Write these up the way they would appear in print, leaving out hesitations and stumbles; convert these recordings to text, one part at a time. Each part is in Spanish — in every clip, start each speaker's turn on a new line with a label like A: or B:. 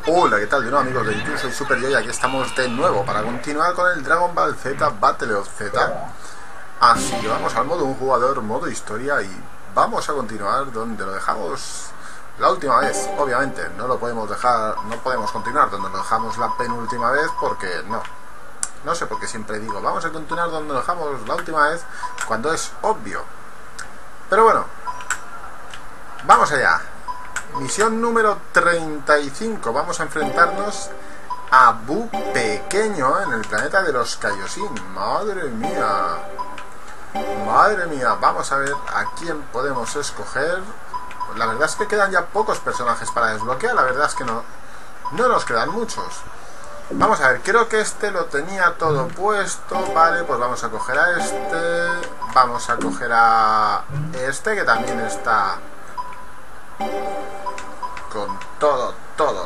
A: Hola, ¿qué tal? De nuevo, amigos de YouTube, soy Super Yo y aquí estamos de nuevo para continuar con el Dragon Ball Z Battle of Z. Así que vamos al modo un jugador, modo historia, y vamos a continuar donde lo dejamos la última vez. Obviamente no lo podemos dejar, no podemos continuar donde lo dejamos la penúltima vez porque no sé por qué siempre digo vamos a continuar donde lo dejamos la última vez cuando es obvio. Pero bueno, vamos allá. Misión número 35. Vamos a enfrentarnos a Buu pequeño en el planeta de los Kaioshin. Madre mía. Madre mía. Vamos a ver a quién podemos escoger. La verdad es que quedan ya pocos personajes para desbloquear. La verdad es que no nos quedan muchos. Vamos a ver, creo que este lo tenía todo puesto. Vale, pues vamos a coger a este. Vamos a coger a este que también está con todo.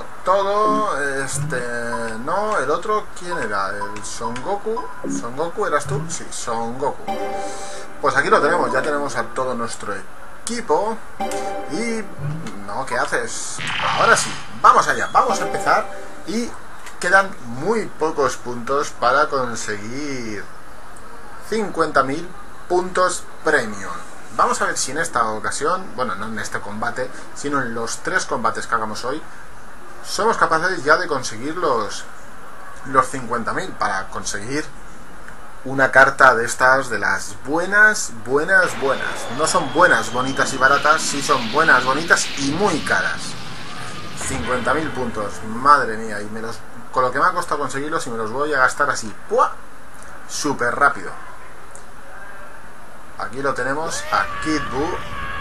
A: No, el otro, ¿quién era? ¿El Son Goku? ¿Son Goku eras tú? Sí, Son Goku. Pues aquí lo tenemos, ya tenemos a todo nuestro equipo. Y... no, ¿qué haces? Ahora sí, vamos allá, vamos a empezar. Y quedan muy pocos puntos para conseguir 50.000 puntos premium. Vamos a ver si en esta ocasión, bueno, no en este combate, sino en los 3 combates que hagamos hoy, somos capaces ya de conseguir los 50.000 para conseguir una carta de estas, de las buenas. No son buenas, bonitas y baratas, sí son buenas, bonitas y muy caras. 50.000 puntos, madre mía, y con lo que me ha costado conseguirlos, y me los voy a gastar así, ¡pua!, súper rápido. Aquí lo tenemos a Kid Buu.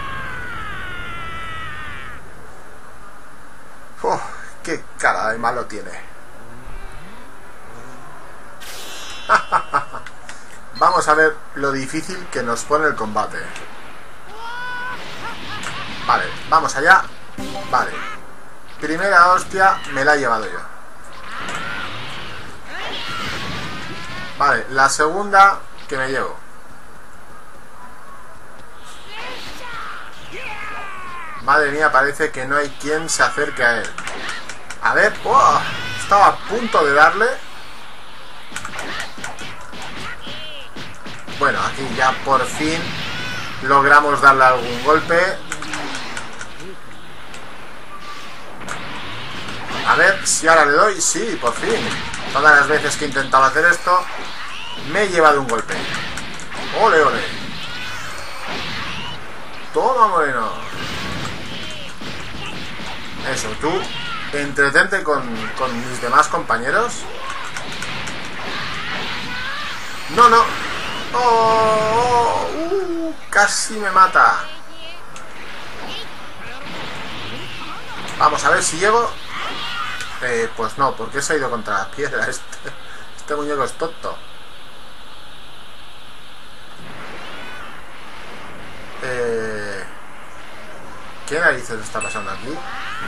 A: ¡Qué cara de malo tiene! Vamos a ver lo difícil que nos pone el combate. Vale, vamos allá. Vale. Primera hostia me la he llevado yo. Vale, la segunda que me llevo. Madre mía, parece que no hay quien se acerque a él. A ver, estaba a punto de darle. Bueno, aquí ya por fin logramos darle algún golpe. A ver si ahora le doy. Sí, por fin. Todas las veces que he intentado hacer esto me he llevado un golpe. Ole, ole. Toma, moreno. Eso, tú entretente con mis demás compañeros. No. Casi me mata. Vamos a ver si llego. Pues no, porque se ha ido contra la piedra. Este muñeco es tonto. ¿Qué narices está pasando aquí?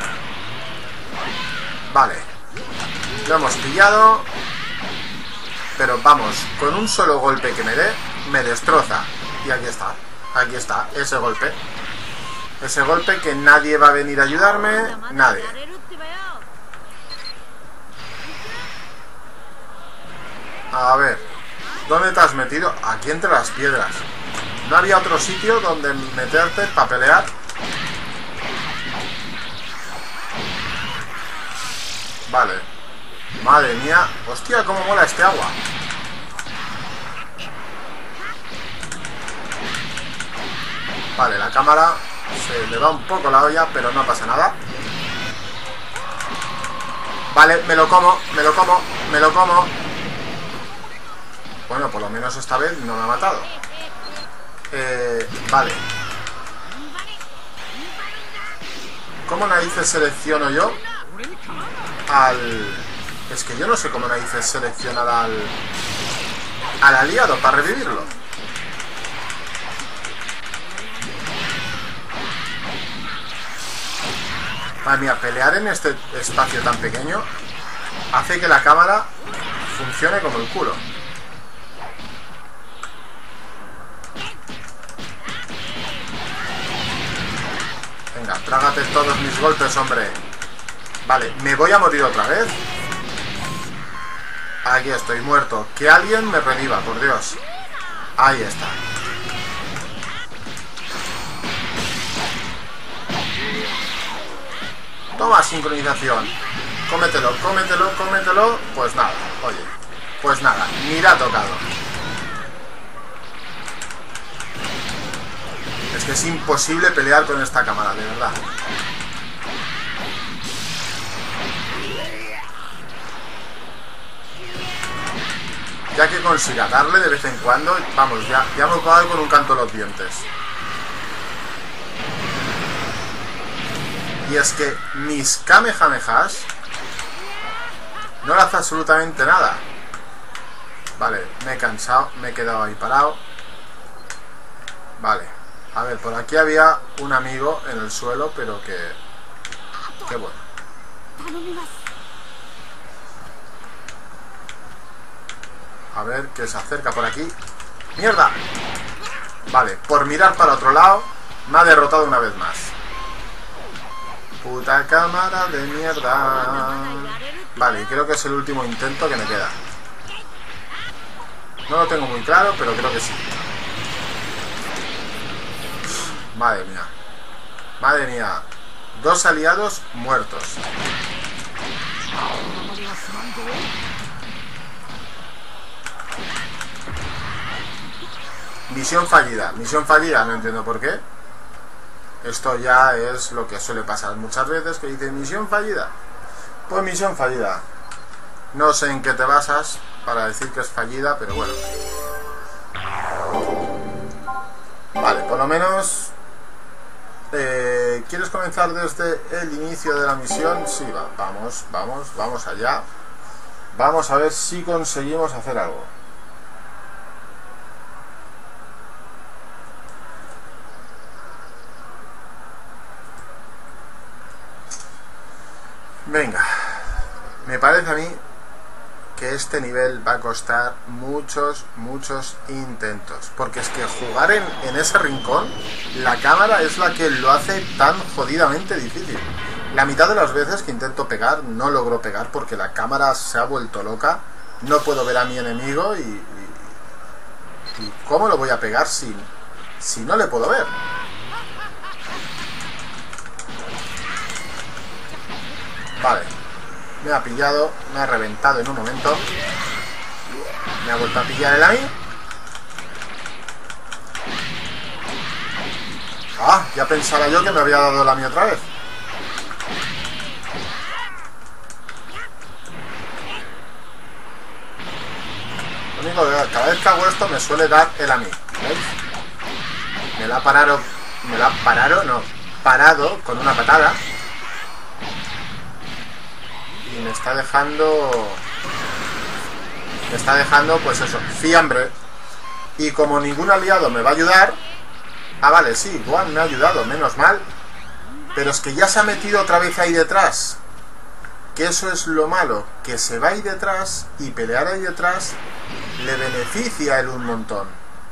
A: Vale. Lo hemos pillado. Pero vamos, con un solo golpe que me dé, me destroza. Y aquí está, ese golpe. Ese golpe que nadie va a venir a ayudarme. Nadie. A ver, ¿dónde te has metido? Aquí entre las piedras. ¿No había otro sitio donde meterte para pelear? Vale. Madre mía. Hostia, cómo mola este agua. Vale, la cámara se le va un poco la olla, pero no pasa nada. Vale, me lo como. Bueno, por lo menos esta vez no me ha matado. Vale. ¿Cómo narices selecciono yo es que yo no sé cómo narices seleccionar al aliado para revivirlo? Madre mía, pelear en este espacio tan pequeño hace que la cámara funcione como el culo. Venga, trágate todos mis golpes, hombre. Vale, me voy a morir otra vez. Aquí estoy, muerto. Que alguien me reviva, por Dios. Ahí está. Toma, sincronización. Cómetelo, cómetelo, cómetelo. Pues nada, oye. Pues nada, ni le ha tocado. Es que es imposible pelear con esta cámara, de verdad. Ya que consiga darle de vez en cuando, vamos, ya me he acabado con un canto de los dientes. Y es que mis Kamehamehas no le hace absolutamente nada. Vale, me he cansado, me he quedado ahí parado. Vale, a ver, por aquí había un amigo en el suelo, pero que... qué bueno. A ver, que se acerca por aquí. ¡Mierda! Vale, por mirar para otro lado, me ha derrotado una vez más. Puta cámara de mierda. Vale, creo que es el último intento que me queda. No lo tengo muy claro, pero creo que sí. Madre mía. Madre mía. 2 aliados muertos. Misión fallida. Misión fallida, no entiendo por qué. Esto ya es lo que suele pasar muchas veces, que dice misión fallida. Pues misión fallida. No sé en qué te basas para decir que es fallida, pero bueno. Vale, por lo menos... ¿quieres comenzar desde el inicio de la misión? Sí, vamos allá. Vamos a ver si conseguimos hacer algo. Venga, me parece a mí que este nivel va a costar muchos intentos, porque es que jugar en ese rincón, la cámara es la que lo hace tan jodidamente difícil. La mitad de las veces que intento pegar, no logro pegar porque la cámara se ha vuelto loca, no puedo ver a mi enemigo y ¿cómo lo voy a pegar si no le puedo ver? Vale, me ha pillado, me ha reventado en un momento. Me ha vuelto a pillar el a mí. Ah, ya pensaba yo que me había dado la mía otra vez. Lo único que cada vez que hago esto me suele dar el a mí. ¿Veis? Me la ha parado, parado con una patada. Y me está dejando pues eso, fiambre. Y como ningún aliado me va a ayudar. Ah, vale, sí, Gohan me ha ayudado, menos mal. Pero es que ya se ha metido otra vez ahí detrás. Que eso es lo malo, que se va ahí detrás y pelear ahí detrás le beneficia a él un montón.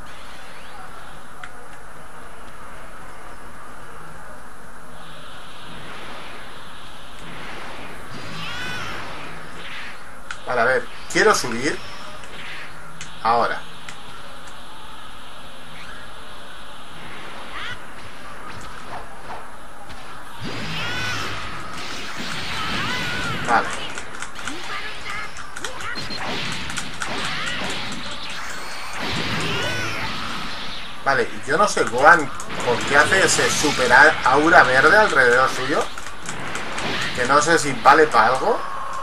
A: Vale, a ver, quiero subir. Ahora. Vale. Vale, yo no sé Gohan por qué hace ese super aura verde alrededor suyo. Que no sé si vale para algo.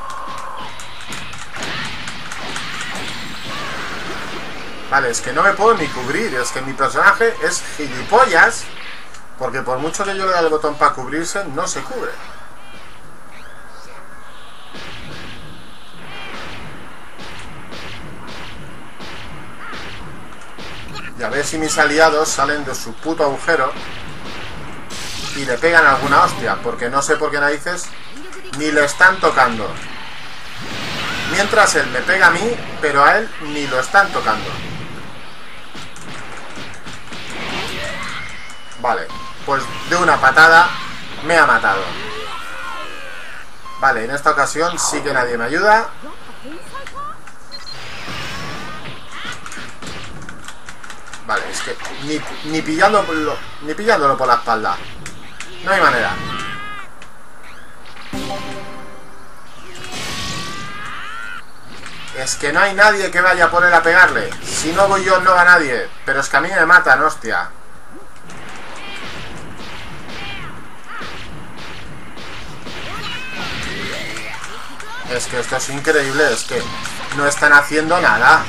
A: Vale, es que no me puedo ni cubrir. Es que mi personaje es gilipollas. Porque por mucho que yo le dé el botón para cubrirse, no se cubre. Y a ver si mis aliados salen de su puto agujero y le pegan alguna hostia, porque no sé por qué narices ni le están tocando. Mientras él me pega a mí, pero a él ni lo están tocando. Vale, pues de una patada me ha matado. Vale, en esta ocasión sí que nadie me ayuda. Vale, es que ni pillándolo por la espalda. No hay manera. Es que no hay nadie que vaya a poner a pegarle. Si no voy yo, no va nadie. Pero es que a mí me matan, hostia. Es que esto es increíble. Es que no están haciendo nada.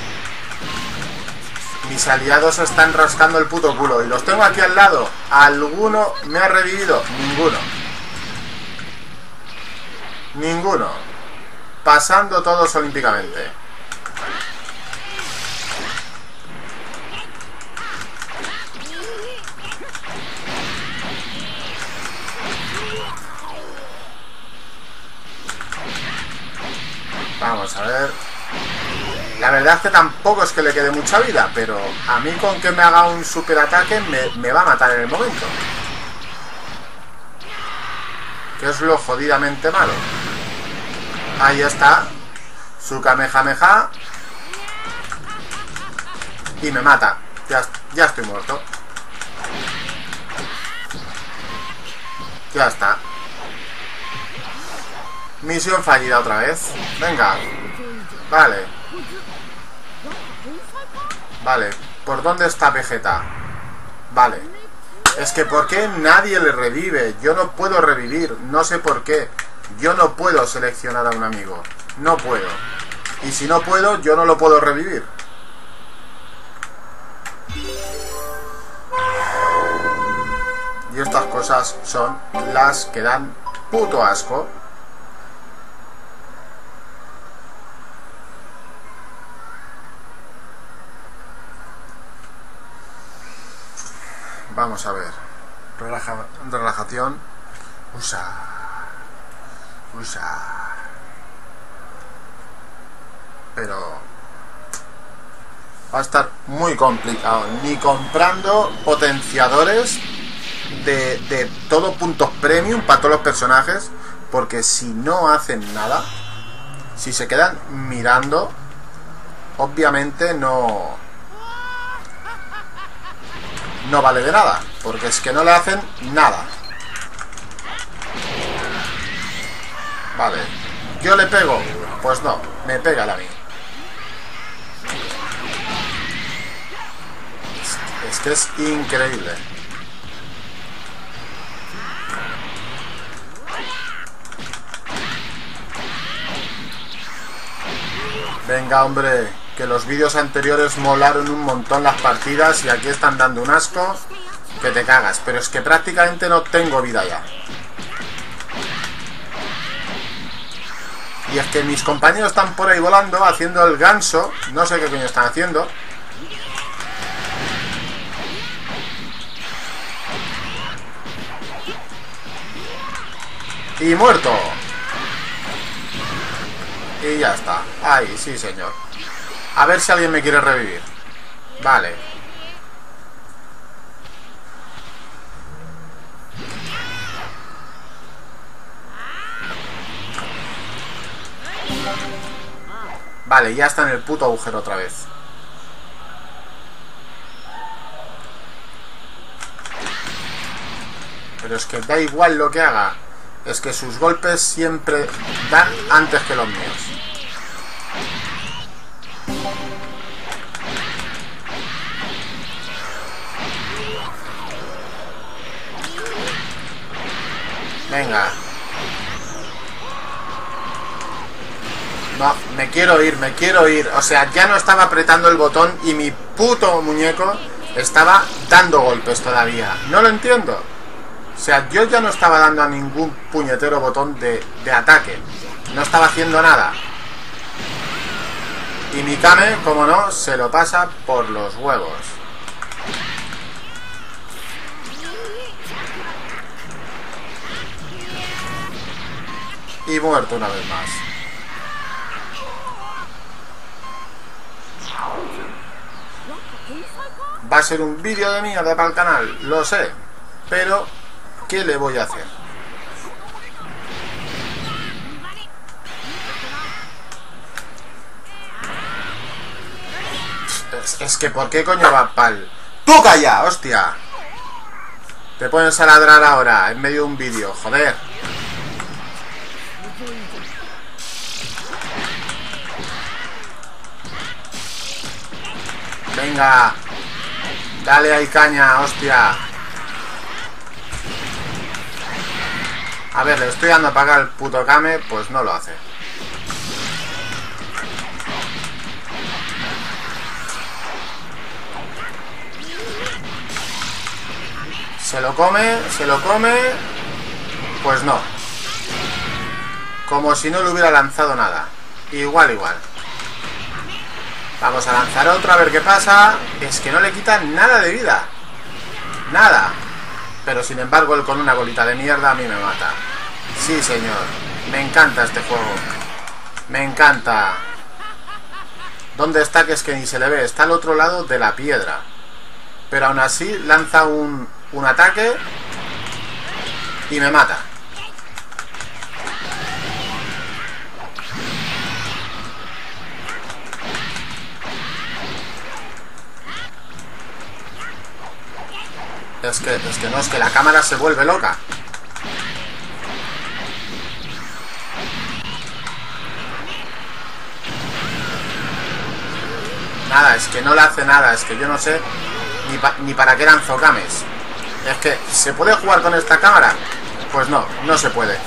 A: Mis aliados están rascando el puto culo. Y los tengo aquí al lado. ¿Alguno me ha revivido? Ninguno. Ninguno. Pasando todos olímpicamente. Vamos a ver. La verdad es que tampoco es que le quede mucha vida, pero a mí con que me haga un super ataque me va a matar en el momento. Que es lo jodidamente malo. Ahí está. Su Kamehameha. Y me mata. Ya estoy muerto. Ya está. Misión fallida otra vez. Venga. Vale. Vale. ¿Por dónde está Vegeta? Vale. Es que ¿por qué nadie le revive? Yo no puedo revivir. No sé por qué. Yo no puedo seleccionar a un amigo. No puedo. Y si no puedo, yo no lo puedo revivir. Y estas cosas son las que dan puto asco. Vamos a ver. Relajación. Usa. Pero va a estar muy complicado. Ni comprando potenciadores de todo puntos premium para todos los personajes. Porque si no hacen nada, si se quedan mirando, obviamente no vale de nada. Porque es que no le hacen nada. Vale. ¿Yo le pego? Pues no, me pega a mí. Es que es increíble. Venga, hombre, que los vídeos anteriores molaron un montón las partidas y aquí están dando un asco que te cagas. Pero es que prácticamente no tengo vida ya. Y es que mis compañeros están por ahí volando, haciendo el ganso. No sé qué coño están haciendo. Y muerto. Y ya está. Ahí, sí señor. A ver si alguien me quiere revivir. Vale. Vale, ya está en el puto agujero otra vez. Pero es que da igual lo que haga. Es que sus golpes siempre dan antes que los míos. Venga. No, me quiero ir. O sea, ya no estaba apretando el botón y mi puto muñeco estaba dando golpes todavía. No lo entiendo. O sea, yo ya no estaba dando a ningún puñetero botón de ataque. No estaba haciendo nada. Y Mikame, como no, se lo pasa por los huevos. Y muerto una vez más. Va a ser un vídeo de mierda para el canal, lo sé. Pero, ¿qué le voy a hacer? Es que ¿por qué coño va pal? ¡Tú calla, hostia! Te pones a ladrar ahora, en medio de un vídeo, joder. Venga. Dale ahí caña, hostia. A ver, le estoy dando a pagar el puto Kame, pues no lo hace. Se lo come, pues no. Como si no le hubiera lanzado nada. Igual. Vamos a lanzar otro a ver qué pasa. Es que no le quita nada de vida. Nada. Pero sin embargo él con una bolita de mierda a mí me mata. Sí señor. Me encanta este juego. Me encanta. ¿Dónde está? Que es que ni se le ve. Está al otro lado de la piedra. Pero aún así lanza un ataque y me mata. Es que la cámara se vuelve loca. Nada, es que no le hace nada. Es que yo no sé ni para qué lanzó Kames. Es que, ¿se puede jugar con esta cámara? Pues no, no se puede.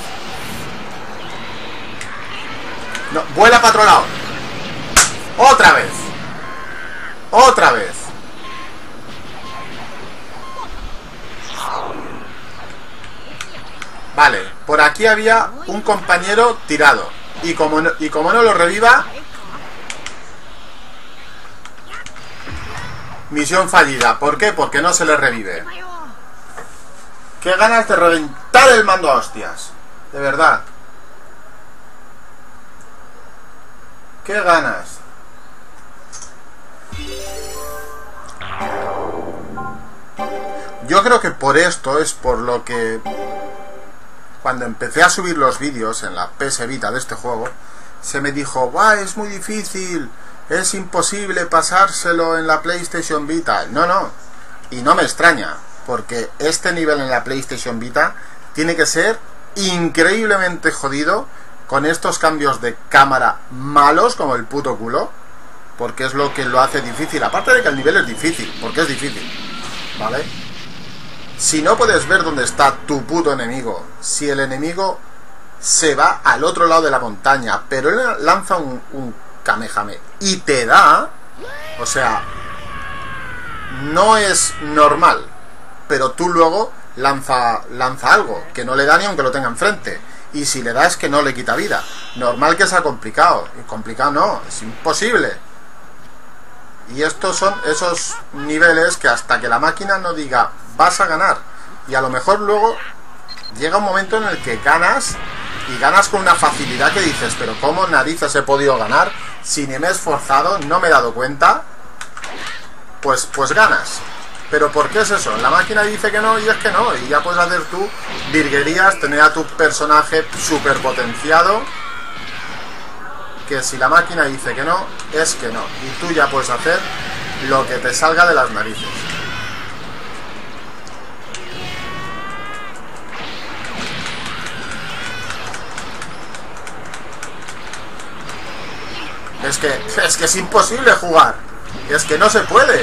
A: No, vuela para otro lado. Otra vez. Otra vez. Vale, por aquí había un compañero tirado. Y como no lo reviva... Misión fallida. ¿Por qué? Porque no se le revive. Qué ganas de reventar el mando a hostias. De verdad. Qué ganas. Yo creo que por esto es por lo que cuando empecé a subir los vídeos en la PS Vita de este juego, se me dijo, ¡buah, es muy difícil! Es imposible pasárselo en la PlayStation Vita. No. Y no me extraña, porque este nivel en la PlayStation Vita tiene que ser increíblemente jodido con estos cambios de cámara malos como el puto culo, porque es lo que lo hace difícil. Aparte de que el nivel es difícil, porque es difícil, ¿vale? Si no puedes ver dónde está tu puto enemigo, si el enemigo se va al otro lado de la montaña, pero él lanza un Kamehame y te da, o sea, no es normal, pero tú luego lanza algo que no le da ni aunque lo tenga enfrente, y si le da es que no le quita vida. Normal que sea complicado, y complicado no, es imposible. Y estos son esos niveles que hasta que la máquina no diga vas a ganar, y a lo mejor luego llega un momento en el que ganas, y ganas con una facilidad que dices, pero ¿cómo narices he podido ganar? Si ni me he esforzado, no me he dado cuenta, pues ganas. ¿Pero por qué es eso? La máquina dice que no y es que no, y ya puedes hacer tú virguerías, tener a tu personaje super potenciado, que si la máquina dice que no, es que no, y tú ya puedes hacer lo que te salga de las narices. Es que es imposible jugar. Es que no se puede.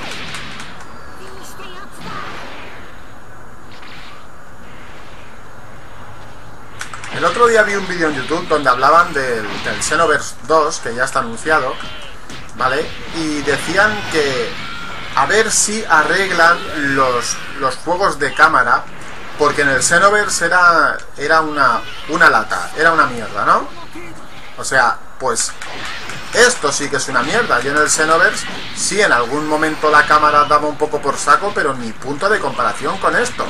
A: El otro día vi un vídeo en YouTube donde hablaban del Xenoverse 2, que ya está anunciado, ¿vale? Y decían que a ver si arreglan los juegos de cámara, porque en el Xenoverse era una lata, era una mierda, ¿no? O sea, pues esto sí que es una mierda. Yo en el Xenoverse sí, en algún momento la cámara daba un poco por saco, pero ni punto de comparación con esto.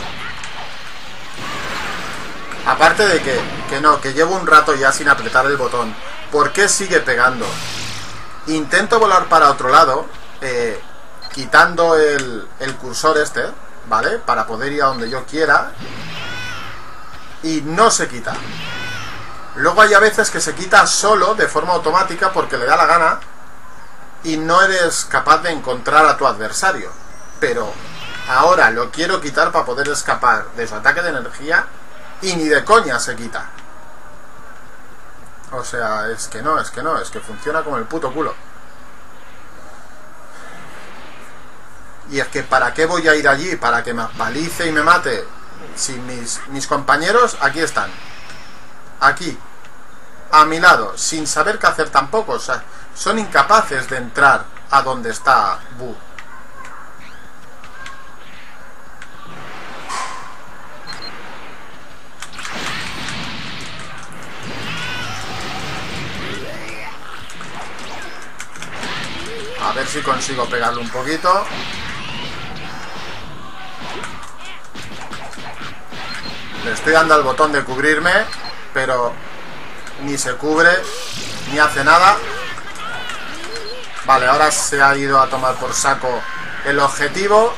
A: Aparte de que llevo un rato ya sin apretar el botón. ¿Por qué sigue pegando? Intento volar para otro lado, quitando el cursor este, ¿vale? Para poder ir a donde yo quiera, y no se quita. Luego hay a veces que se quita solo, de forma automática, porque le da la gana, y no eres capaz de encontrar a tu adversario. Pero ahora lo quiero quitar para poder escapar de su ataque de energía y ni de coña se quita. O sea, es que funciona como el puto culo. Y es que ¿para qué voy a ir allí? ¿Para que me palice y me mate? Si mis compañeros aquí están. Aquí. A mi lado. Sin saber qué hacer tampoco. O sea, son incapaces de entrar a donde está Bu. A ver si consigo pegarle un poquito. Le estoy dando al botón de cubrirme, pero ni se cubre, ni hace nada. Vale, ahora se ha ido a tomar por saco el objetivo.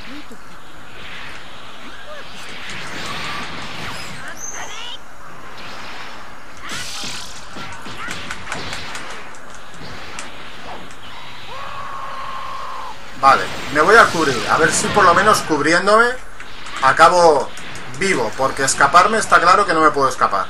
A: Vale, me voy a cubrir, a ver si por lo menos cubriéndome acabo vivo, porque escaparme está claro que no me puedo escapar.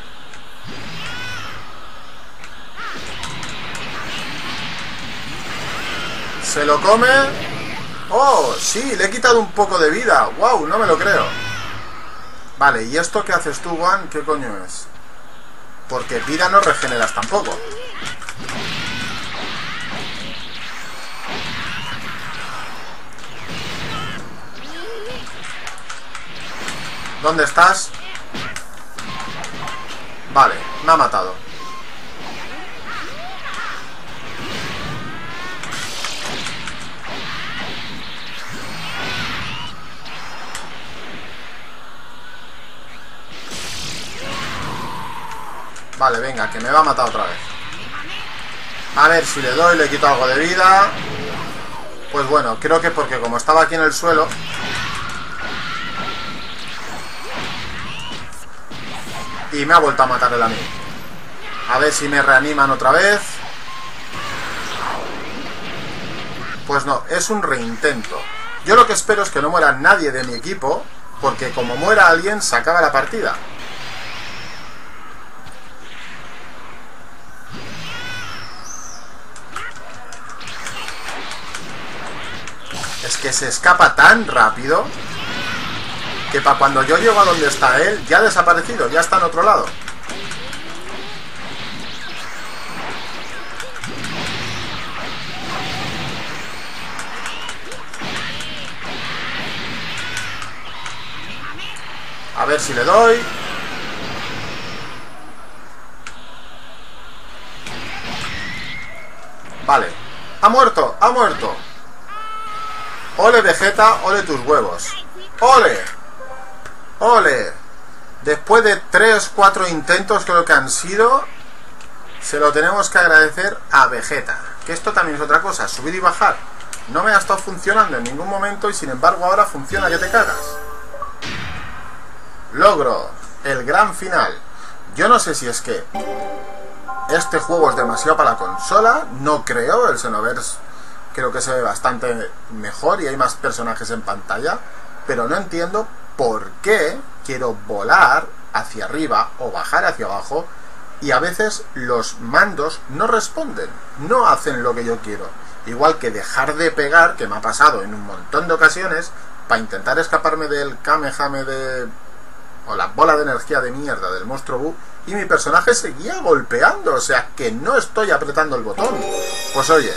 A: Se lo come. ¡Oh! Sí, le he quitado un poco de vida. ¡Wow! No me lo creo. Vale, ¿y esto qué haces tú, Juan? ¿Qué coño es? Porque vida no regeneras tampoco. ¿Dónde estás? Vale, me ha matado. Vale, venga, que me va a matar otra vez. A ver si le doy, le quito algo de vida. Pues bueno, creo que porque como estaba aquí en el suelo... Y me ha vuelto a matar él a mí. A ver si me reaniman otra vez. Pues no, es un reintento. Yo lo que espero es que no muera nadie de mi equipo, porque como muera alguien se acaba la partida. Es que se escapa tan rápido que para cuando yo llego a donde está él, ya ha desaparecido, ya está en otro lado. A ver si le doy. Vale. ¡Ha muerto! ¡Ha muerto! ¡Ole, Vegeta! ¡Ole tus huevos! ¡Ole! ¡Ole! Después de 3-4 intentos, creo que han sido, se lo tenemos que agradecer a Vegeta. Que esto también es otra cosa, subir y bajar. No me ha estado funcionando en ningún momento y sin embargo ahora funciona que te cagas. Logro el gran final. Yo no sé si es que este juego es demasiado para la consola, no creo, el Xenoverse creo que se ve bastante mejor y hay más personajes en pantalla, pero no entiendo por qué quiero volar hacia arriba o bajar hacia abajo y a veces los mandos no responden, no hacen lo que yo quiero. Igual que dejar de pegar, que me ha pasado en un montón de ocasiones, para intentar escaparme del Kamehame o la bola de energía de mierda del monstruo Bu, y mi personaje seguía golpeando, o sea que no estoy apretando el botón. Pues oye,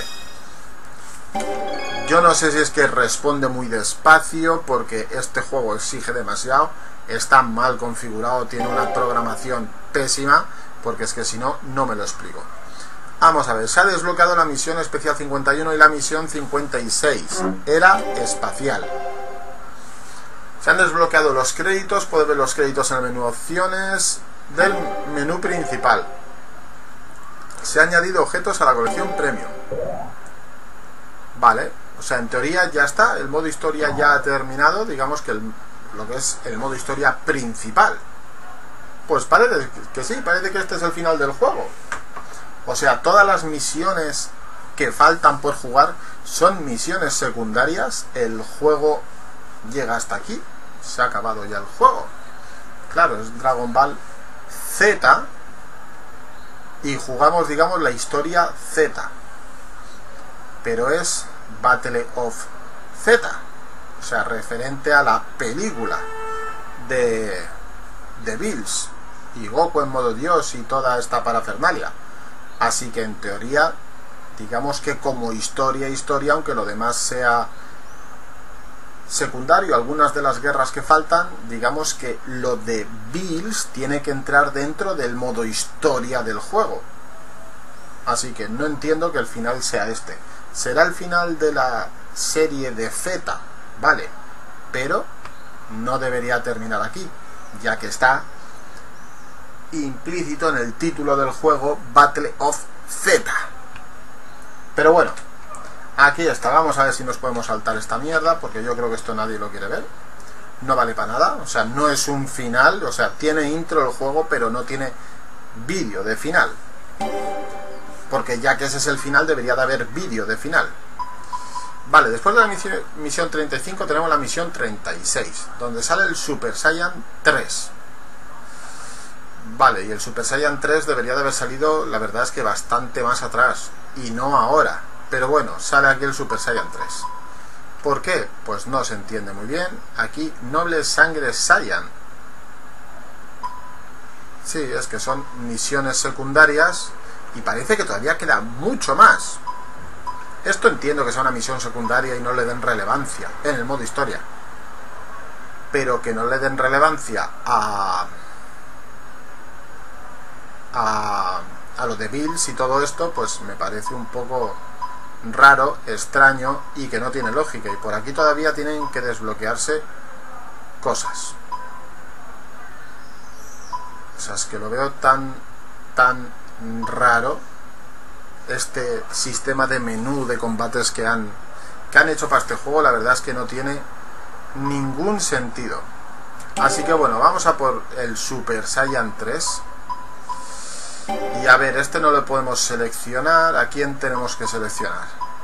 A: yo no sé si es que responde muy despacio, porque este juego exige demasiado, está mal configurado, tiene una programación pésima, porque es que si no, no me lo explico. Vamos a ver, se ha desbloqueado la misión especial 51 y la misión 56, era espacial. Se han desbloqueado los créditos, puedes ver los créditos en el menú opciones del menú principal. Se han añadido objetos a la colección premium. Vale, o sea, en teoría ya está, el modo historia ya ha terminado, digamos que lo que es el modo historia principal. Pues parece que sí, parece que este es el final del juego. O sea, todas las misiones que faltan por jugar son misiones secundarias. El juego llega hasta aquí, se ha acabado ya el juego. Claro, es Dragon Ball Z y jugamos, digamos, la historia Z, pero es Battle of Z, o sea, referente a la película de Bills y Goku en modo Dios y toda esta parafernalia. Así que en teoría, digamos que como historia, aunque lo demás sea secundario, algunas de las guerras que faltan, digamos que lo de Bills tiene que entrar dentro del modo historia del juego. Así que no entiendo que el final sea este. Será el final de la serie de Z, vale, pero no debería terminar aquí, ya que está implícito en el título del juego Battle of Z. Pero bueno, aquí está. Vamos a ver si nos podemos saltar esta mierda, porque yo creo que esto nadie lo quiere ver. No vale para nada, o sea, no es un final, o sea, tiene intro el juego, pero no tiene vídeo de final. Porque ya que ese es el final, debería de haber vídeo de final. Vale, después de la misión 35 tenemos la misión 36, donde sale el Super Saiyan 3. Vale, y el Super Saiyan 3 debería de haber salido, la verdad es que bastante más atrás, y no ahora. Pero bueno, sale aquí el Super Saiyan 3. ¿Por qué? Pues no se entiende muy bien. Aquí, Noble Sangre Saiyan. Sí, es que son misiones secundarias y parece que todavía queda mucho más. Esto entiendo que sea una misión secundaria y no le den relevancia en el modo historia. Pero que no le den relevancia a lo de Bills y todo esto, pues me parece un poco raro, extraño y que no tiene lógica. Y por aquí todavía tienen que desbloquearse cosas. O sea, es que lo veo tan raro este sistema de menú de combates que han hecho para este juego. La verdad es que no tiene ningún sentido. Así que bueno, vamos a por el Super Saiyan 3. Y a ver, este no lo podemos seleccionar. ¿A quién tenemos que seleccionar?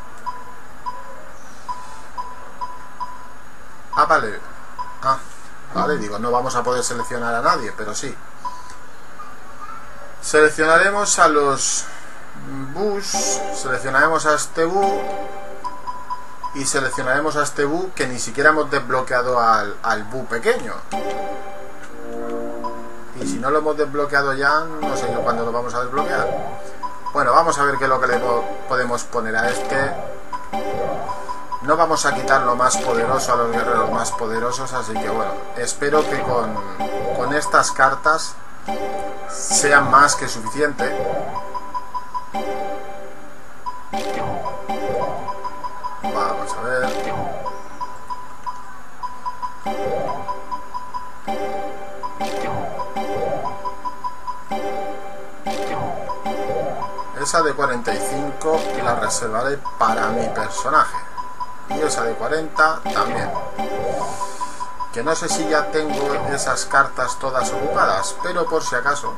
A: Ah, vale. Ah, vale, digo, no vamos a poder seleccionar a nadie, pero sí. Seleccionaremos a los Bush, seleccionaremos a este Bu y seleccionaremos a este Bu que ni siquiera hemos desbloqueado al Bu pequeño. Y si no lo hemos desbloqueado ya, no sé yo cuándo lo vamos a desbloquear. Bueno, vamos a ver qué es lo que le podemos poner a este. No vamos a quitar lo más poderoso a los guerreros más poderosos, así que bueno, espero que con estas cartas sea más que suficiente. Vamos a ver. Esa de 45 la reservaré para mi personaje. Y esa de 40 también. Que no sé si ya tengo esas cartas todas ocupadas, pero por si acaso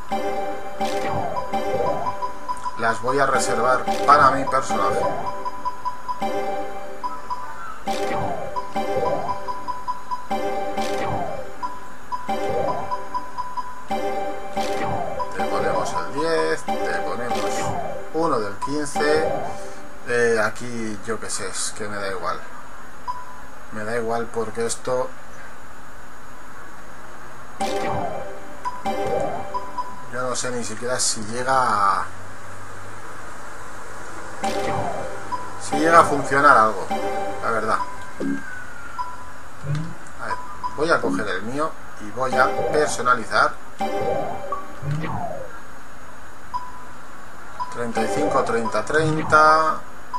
A: las voy a reservar para mi personaje. Te ponemos el 10, te ponemos uno del 15. Aquí yo qué sé, es que me da igual. Me da igual porque esto... Yo no sé ni siquiera si llega a funcionar algo, la verdad. A ver, voy a coger el mío y voy a personalizar. 35, 30, 30,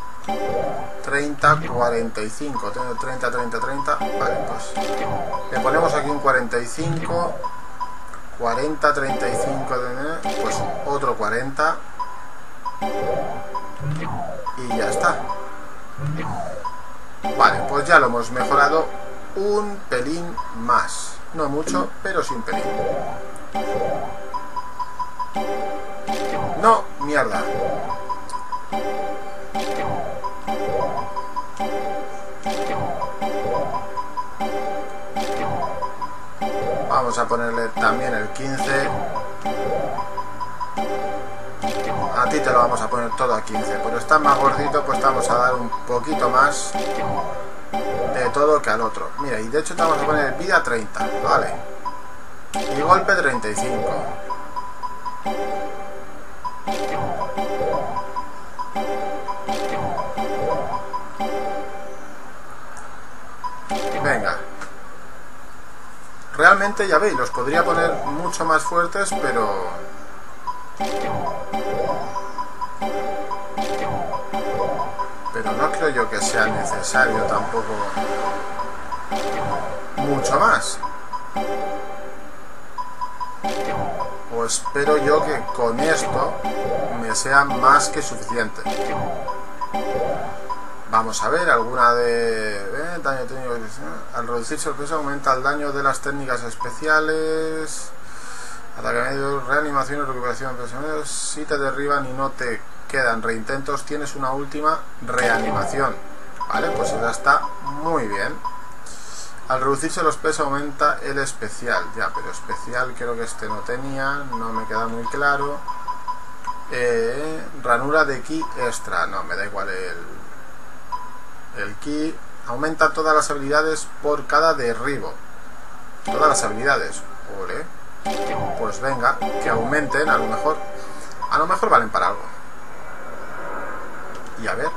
A: 30, 45, 30, 30, 30. Vale, pues le ponemos aquí un 45, 40, 35, pues otro 40 y ya está. Vale, pues ya lo hemos mejorado un pelín más, no mucho, pero sí un pelín. No, mierda. Vamos a ponerle también el 15. A ti te lo vamos a poner todo a 15, pero está más gordito, pues te vamos a dar un poquito más de todo que al otro. Mira, y de hecho te vamos a poner vida 30, vale. Y golpe 35. Venga. Realmente ya veis, los podría poner mucho más fuertes, pero no creo yo que sea necesario tampoco mucho más. O espero yo que con esto me sea más que suficiente. Vamos a ver, alguna de daño técnico. Al reducirse el peso aumenta el daño de las técnicas especiales. Ataque medio, reanimación y recuperación de prisioneros. Si te derriban y no te quedan reintentos, tienes una última reanimación. Vale, pues ya está muy bien. Al reducirse los pesos aumenta el especial. Ya, pero especial creo que este no tenía, no me queda muy claro. Ranura de ki extra. No, me da igual el ki. Aumenta todas las habilidades por cada derribo. Todas las habilidades. Ole. Pues venga, que aumenten, a lo mejor valen para algo. Y a ver.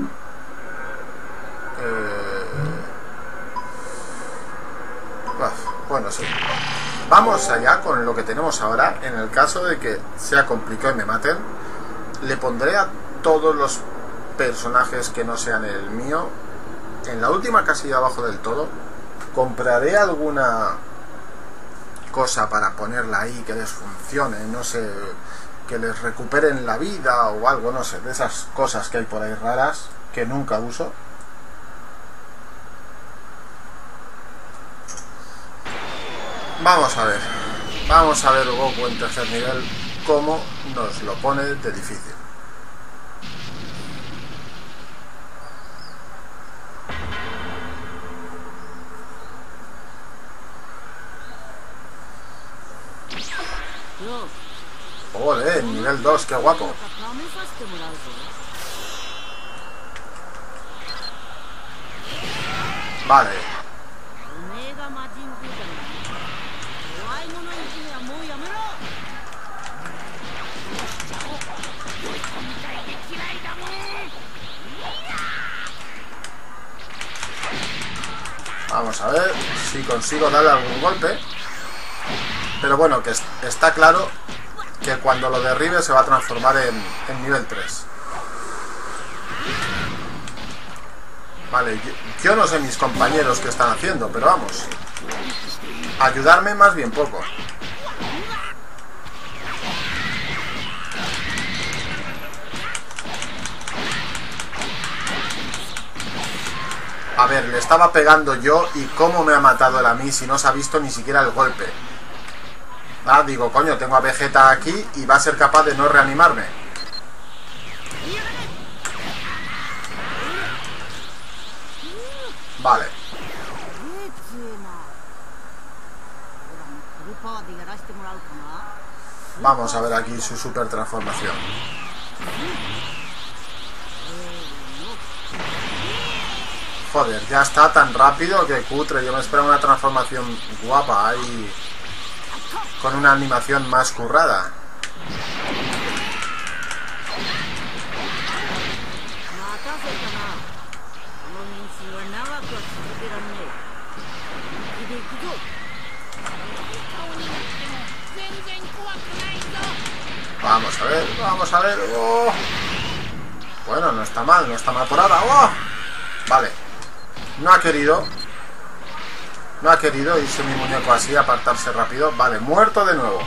A: Bueno, sí. Vamos allá con lo que tenemos ahora. En el caso de que sea complicado y me maten, le pondré a todos los personajes que no sean el mío en la última casilla abajo del todo. Compraré alguna cosa para ponerla ahí que les funcione, no sé, que les recuperen la vida o algo, no sé, de esas cosas que hay por ahí raras que nunca uso. Vamos a ver Goku en tercer nivel cómo nos lo pone de difícil. Ole, nivel 2, qué guapo. Vale. Vamos a ver si consigo darle algún golpe. Pero bueno, que está claro que cuando lo derribe se va a transformar en nivel 3. Vale, yo no sé mis compañeros qué están haciendo, pero vamos, ayudarme más bien poco. A ver, le estaba pegando yo y cómo me ha matado él a mí si no se ha visto ni siquiera el golpe. Ah, digo, coño, tengo a Vegeta aquí y va a ser capaz de no reanimarme. Vale. Vamos a ver aquí su super transformación. Joder, ya está tan rápido que cutre. Yo me espero una transformación guapa ahí, con una animación más currada. Vamos a ver. Oh. Bueno, no está mal por ahora. Oh. Vale. No ha querido irse mi muñeco así, apartarse rápido. Vale, muerto de nuevo.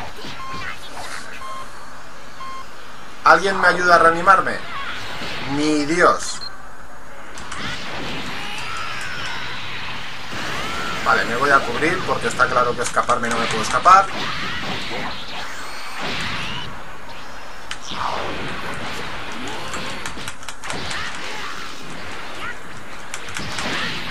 A: ¿Alguien me ayuda a reanimarme? Ni Dios. Vale, me voy a cubrir porque está claro que escaparme no me puedo escapar.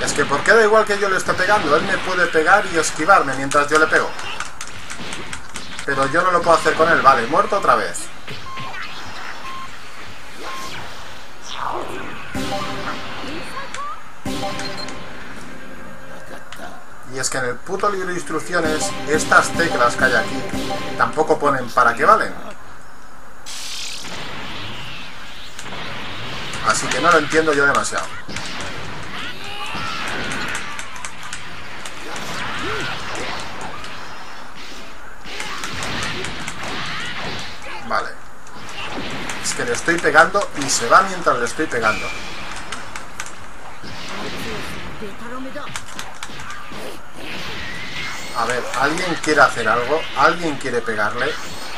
A: Es que ¿por qué da igual que yo le esté pegando? Él me puede pegar y esquivarme mientras yo le pego. Pero yo no lo puedo hacer con él. Vale, muerto otra vez. Y es que en el puto libro de instrucciones, estas teclas que hay aquí tampoco ponen para qué valen. Así que no lo entiendo yo demasiado. Vale. Es que le estoy pegando y se va mientras le estoy pegando. A ver, ¿alguien quiere hacer algo? ¿Alguien quiere pegarle?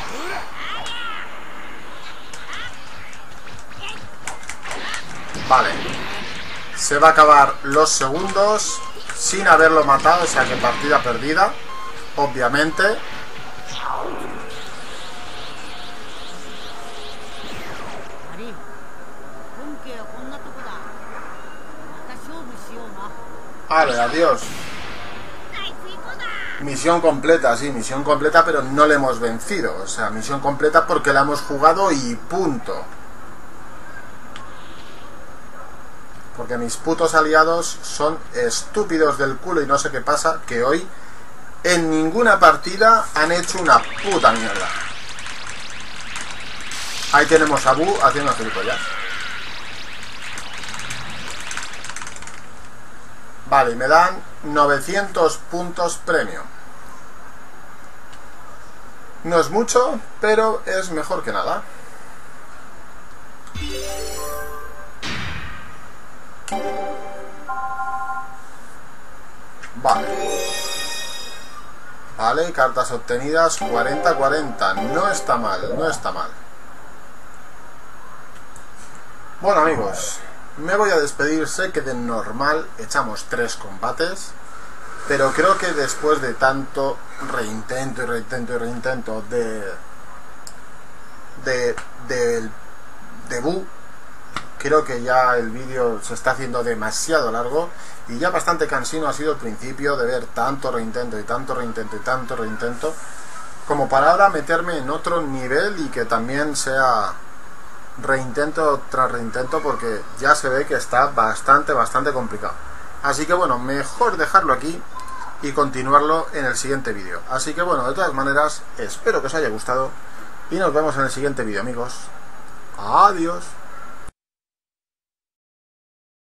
A: Vale. Se va a acabar los segundos sin haberlo matado, o sea que partida perdida, obviamente. Vale, adiós. Misión completa, sí, misión completa, pero no le hemos vencido. O sea, misión completa porque la hemos jugado y punto. Porque mis putos aliados son estúpidos del culo y no sé qué pasa, que hoy en ninguna partida han hecho una puta mierda. Ahí tenemos a Bu haciendo gilipollas. Vale, me dan 900 puntos premio. No es mucho, pero es mejor que nada. Vale. Vale, cartas obtenidas 40-40. No está mal, no está mal. Bueno, amigos, me voy a despedir. Sé que de normal echamos 3 combates, pero creo que después de tanto reintento y reintento y reintento del debut, creo que ya el vídeo se está haciendo demasiado largo y ya bastante cansino ha sido el principio de ver tanto reintento y tanto reintento y tanto reintento, como para ahora meterme en otro nivel y que también sea reintento tras reintento, porque ya se ve que está bastante complicado. Así que bueno, mejor dejarlo aquí y continuarlo en el siguiente vídeo. Así que bueno, de todas maneras, espero que os haya gustado y nos vemos en el siguiente vídeo, amigos. Adiós.